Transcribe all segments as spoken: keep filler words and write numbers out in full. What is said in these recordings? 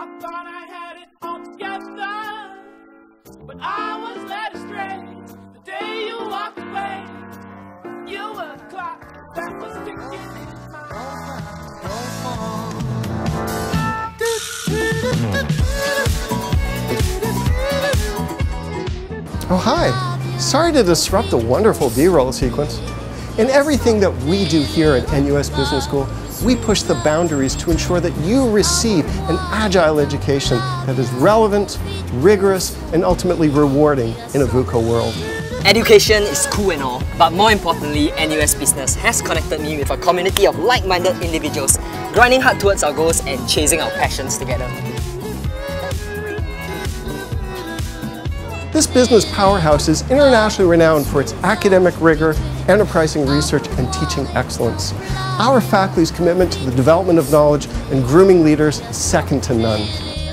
I thought I had it all together, but I was led astray. The day you walked away, you were a clock that was ticking in my Oh, hi. Sorry to disrupt a wonderful B-roll sequence. In everything that we do here at N U S Business School, we push the boundaries to ensure that you receive an agile education that is relevant, rigorous, and ultimately rewarding in a VUCA world. Education is cool and all, but more importantly, N U S Business has connected me with a community of like-minded individuals, grinding hard towards our goals and chasing our passions together. This business powerhouse is internationally renowned for its academic rigor, enterprising research, and teaching excellence. Our faculty's commitment to the development of knowledge and grooming leaders is second to none.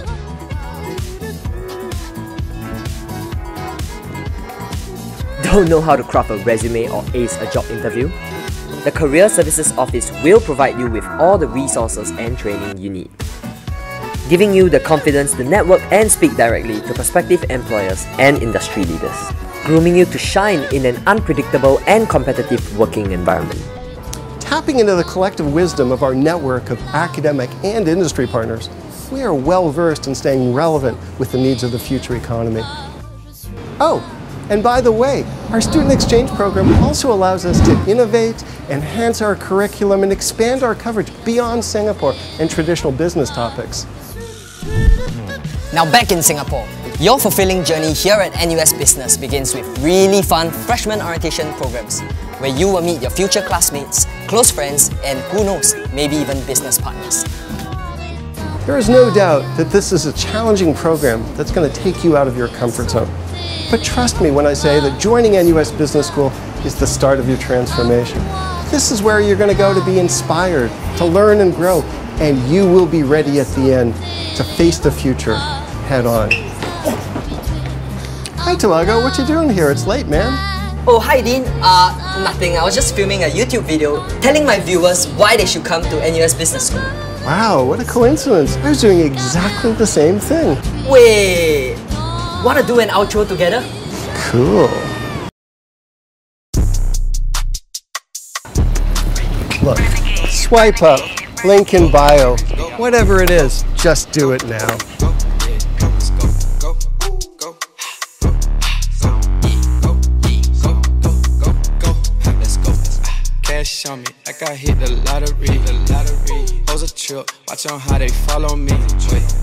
Don't know how to craft a resume or ace a job interview? The Career Services Office will provide you with all the resources and training you need, giving you the confidence to network and speak directly to prospective employers and industry leaders, grooming you to shine in an unpredictable and competitive working environment. Tapping into the collective wisdom of our network of academic and industry partners, we are well versed in staying relevant with the needs of the future economy. Oh, and by the way, our student exchange program also allows us to innovate, enhance our curriculum, and expand our coverage beyond Singapore and traditional business topics. Now back in Singapore, your fulfilling journey here at N U S Business begins with really fun freshman orientation programs, where you will meet your future classmates, close friends, and who knows, maybe even business partners. There is no doubt that this is a challenging program that's going to take you out of your comfort zone. But trust me when I say that joining N U S Business School is the start of your transformation. This is where you're going to go to be inspired, to learn and grow, and you will be ready at the end to face the future head on. Hi Tamago, what you doing here? It's late, man. Oh, hi Dean. Uh, nothing. I was just filming a YouTube video telling my viewers why they should come to N U S Business School. Wow, what a coincidence. I was doing exactly the same thing. Wait, wanna do an outro together? Cool. Look, swipe up, link in bio, whatever it is, just do it now. Cash on me, like I hit the lottery, the lottery. Pose a trip, watch on how they follow me. Wait.